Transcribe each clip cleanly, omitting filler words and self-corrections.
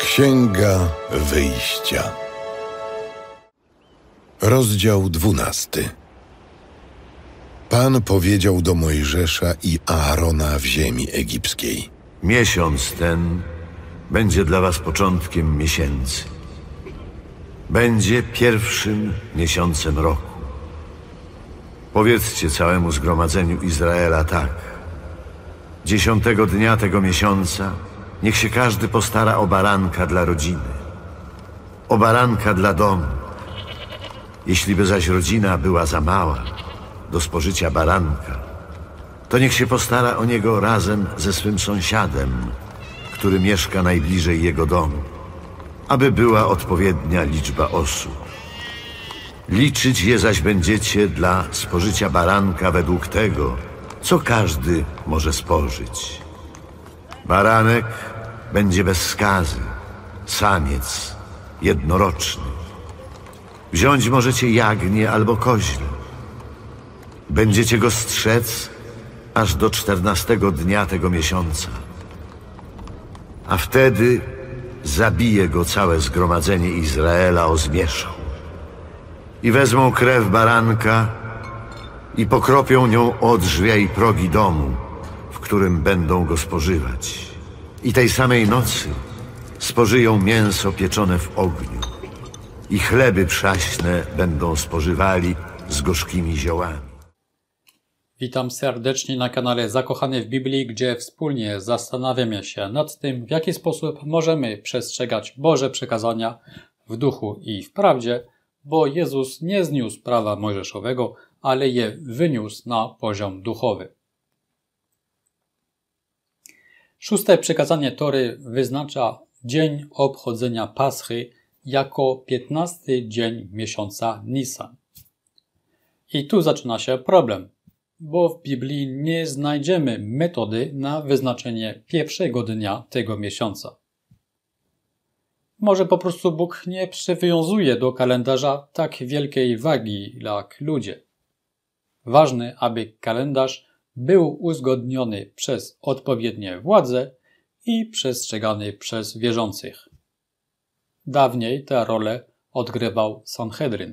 Księga Wyjścia. Rozdział 12. Pan powiedział do Mojżesza i Aarona w ziemi egipskiej: Miesiąc ten będzie dla was początkiem miesięcy. Będzie pierwszym miesiącem roku. Powiedzcie całemu zgromadzeniu Izraela tak: 10 dnia tego miesiąca niech się każdy postara o baranka dla rodziny, o baranka dla domu. Jeśli by zaś rodzina była za mała do spożycia baranka, to niech się postara o niego razem ze swym sąsiadem, który mieszka najbliżej jego domu, aby była odpowiednia liczba osób. Liczyć je zaś będziecie dla spożycia baranka według tego, co każdy może spożyć. Baranek będzie bez skazy, samiec, jednoroczny. Wziąć możecie jagnię albo koźle. Będziecie go strzec aż do 14 dnia tego miesiąca. A wtedy zabije go całe zgromadzenie Izraela o zmierzchu. I wezmą krew baranka i pokropią nią o drzwi i progi domu, w którym będą go spożywać. I tej samej nocy spożyją mięso pieczone w ogniu. I chleby przaśne będą spożywali z gorzkimi ziołami. Witam serdecznie na kanale Zakochany w Biblii, gdzie wspólnie zastanawiamy się nad tym, w jaki sposób możemy przestrzegać Boże przekazania w duchu i w prawdzie, bo Jezus nie zniósł prawa mojżeszowego, ale je wyniósł na poziom duchowy. 6. przykazanie Tory wyznacza dzień obchodzenia Paschy jako 15 dzień miesiąca Nisan. I tu zaczyna się problem, bo w Biblii nie znajdziemy metody na wyznaczenie pierwszego dnia tego miesiąca. Może po prostu Bóg nie przywiązuje do kalendarza tak wielkiej wagi jak ludzie. Ważne, aby kalendarz był uzgodniony przez odpowiednie władze i przestrzegany przez wierzących. Dawniej tę rolę odgrywał Sanhedryn.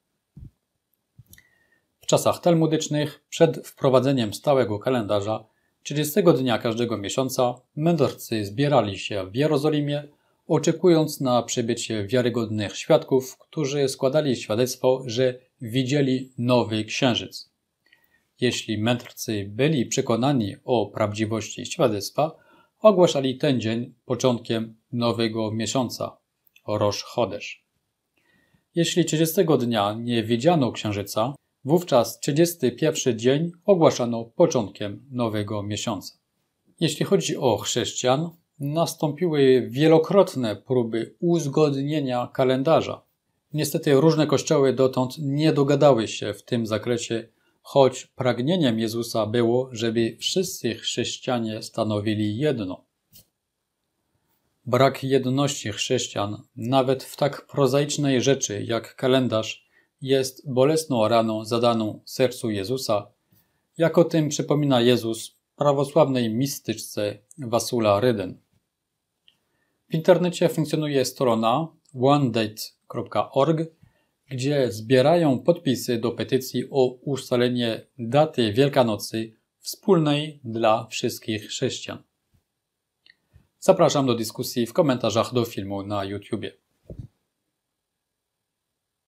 W czasach talmudycznych, przed wprowadzeniem stałego kalendarza, 30 dnia każdego miesiąca mędrcy zbierali się w Jerozolimie, oczekując na przybycie wiarygodnych świadków, którzy składali świadectwo, że widzieli nowy księżyc. Jeśli mędrcy byli przekonani o prawdziwości świadectwa, ogłaszali ten dzień początkiem nowego miesiąca, Rosh Chodesz. Jeśli 30 dnia nie widziano księżyca, wówczas 31 dzień ogłaszano początkiem nowego miesiąca. Jeśli chodzi o chrześcijan, nastąpiły wielokrotne próby uzgodnienia kalendarza. Niestety różne kościoły dotąd nie dogadały się w tym zakresie, choć pragnieniem Jezusa było, żeby wszyscy chrześcijanie stanowili jedno. Brak jedności chrześcijan, nawet w tak prozaicznej rzeczy jak kalendarz, jest bolesną raną zadaną sercu Jezusa, jak o tym przypomina Jezus prawosławnej mistyczce Vasula Ryden. W internecie funkcjonuje strona onedate.org, gdzie zbierają podpisy do petycji o ustalenie daty Wielkanocy wspólnej dla wszystkich chrześcijan. Zapraszam do dyskusji w komentarzach do filmu na YouTubie.